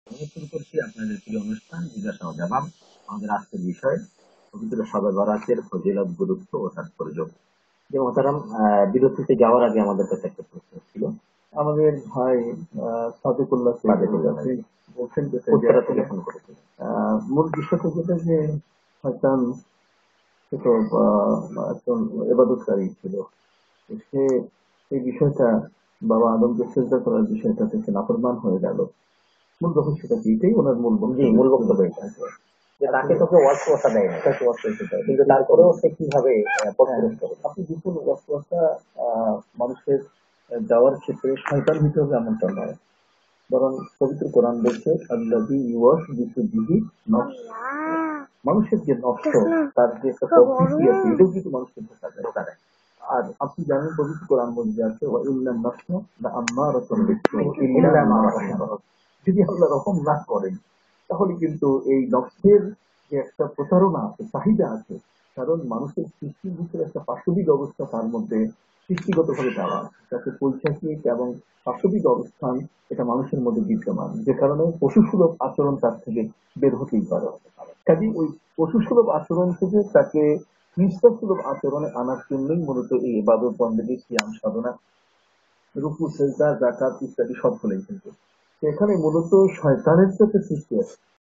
আমরা শুরু করছি আপনাদের প্রিয় অনুষ্ঠান জিজ্ঞাসা ও জবাব। আমাদের আজকের বিষয় পবিত্র শবে বরাতের ফজিলত, গুরুত্ব ও তাৎপর্য। যে মোহতারাম, বিরতিতে যাওয়ার আগে আমাদের কাছে একটা প্রশ্ন ছিল। আমাদের ভাই সাদেকুল্লাহ সাদেকুল্লাহ ভাই বলছেন যে উত্তরা থেকে ফোন করেছিলেন। মূল বিষয়টা যেটা যে শয়তান সে তো একজন এবাদতকারী ছিল। তো সে এই বিষয়টা বাবা আদমকে চেষ্টা করার বিষয়টা থেকে নাফরমান হয়ে গেল। মূল রহস্যটা কি? এটাই ওনার মূল জি, বক্তব্য মূল ছিল। বক্তব্য এটা যে তাকে তোকে ওয়াসওয়াসা দেয় না, তাকে ওয়াসওয়াসা দেয়। কিন্তু তারপরেও সে কিভাবে পথ হ্যাঁ, প্রদর্শন করে। আপনি দেখুন ওয়াসওয়াসা মানুষের দেওয়ার ক্ষেত্রে শয়তান হিসেবে হবে এমনটা নয়, বরং পবিত্র কোরআন বলছে আল্লাযী ইউওয়াসবিসু বিহি নফস, মানুষের যে নফস, তার যে একটা প্রবৃত্তি আছে, এটাও কিন্তু মানুষকে ধোঁকা দেয়। ধোকা দেয়। আর আপনি জানেন পবিত্র কোরআন মধ্যে আছে ওয়া ইন্নান নাফসা লাআম্মারাতুন বিসসূ ইল্লা ইল্লা মা মা রাহিম। রাহিমা। যদি আল্লাহ রহম না করেন তাহলে কিন্তু এই নফসের যে একটা প্রতারণা আছে, চাহিদা আছে, কারণ মানুষের সৃষ্টির ভিতরে একটা পাশবিক অবস্থা তার মধ্যে সৃষ্টিগতভাবে দেওয়া আছে, যাতে পৈশাচিক এবং পাশবিক অবস্থান এটা মানুষের মধ্যে বিদ্যমান, যে কারণে পশুসুলভ আচরণ তার থেকে বের হতেই পারে। কাজে ওই পশুসুলভ আচরণ থেকে তাকে খ্রিস্টসুলভ আচরণে আনার জন্যই মূলত এই ইবাদত বন্দেগী, সিয়াম সাধনা, রুকু সেজদা জাকাত ইত্যাদি সবগুলোই কিন্তু। তো এখানে মূলত শয়তানের যে একটা সৃষ্টি আছে,